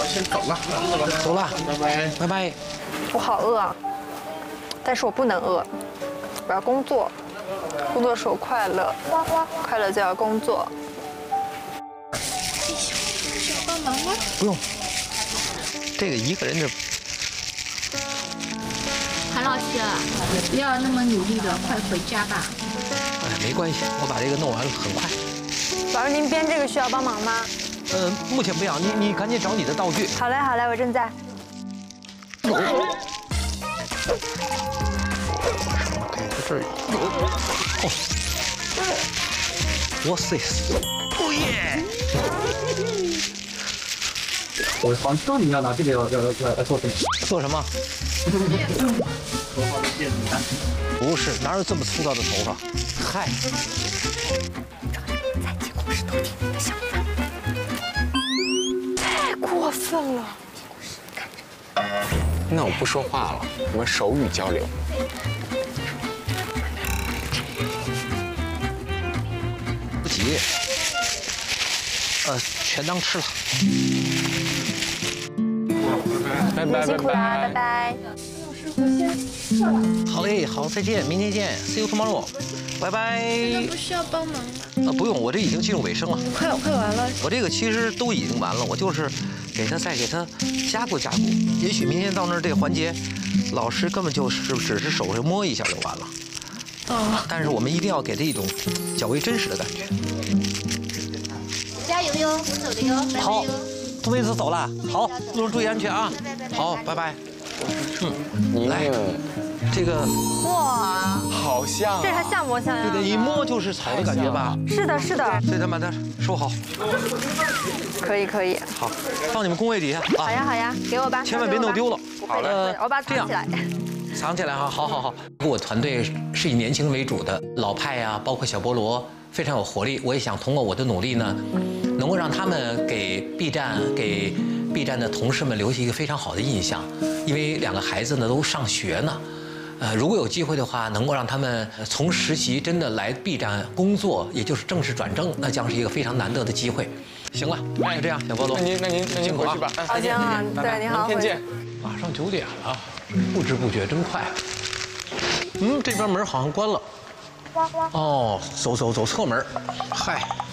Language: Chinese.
先走了， 走了， 拜拜， 拜拜。 我好饿啊，但是我不能饿，我要工作，工作使我快乐，快乐就要工作。 需要帮忙吗？ 不用，这个一个人的。 韩老师，不要那么努力的，快回家吧。 哎，没关系，我把这个弄完了，很快。 老师，您编这个需要帮忙吗？ 目前不要，你赶紧找你的道具。 好嘞，好嘞，我正在。 给他这儿。What's this？ 哦耶！ 我好像知道你要拿这个要做什么。 做什么？不是，哪有这么粗糙的头发？嗨。 在进公室偷听你的想法，太过分了。 那我不说话了，我们手语交流。 不急，全当吃了。 拜拜辛苦啦，拜拜。 好嘞，好，再见，明天见 ，See you tomorrow， 拜拜。 不需要帮忙吗？ 不用，我这已经进入尾声了。 快完了。 我这个其实都已经完了，我就是再给他加固加固。也许明天到那儿这个环节，老师根本就是只是手上摸一下就完了。 哦。 但是我们一定要给他一种较为真实的感觉。 加油哟，我走了哟，拜拜好哟。 杜妹子走了，好，路上注意安全啊。好，拜拜。来，这个哇， 好像这还像模像样。 对的，一摸就是草的感觉吧？ 是的，是的。 对，咱把它收好。 可以可以。 好，放你们工位底下啊。 好呀好呀，给我吧。 千万别弄丢了。 好嘞，我把它藏起来。 藏起来哈，好好好。我团队是以年轻人为主的，老派呀，包括小菠萝，非常有活力。我也想通过我的努力呢，能够让他们给 B 站的同事们留下一个非常好的印象。因为两个孩子呢都上学呢，如果有机会的话，能够让他们从实习真的来 B 站工作，也就是正式转正，那将是一个非常难得的机会。行了，就这样，小菠萝。 那您回去吧。 好，行啊，对，您好， 明天见。 马上9点了，不知不觉真快。这边门好像关了。哦，走侧门。嗨。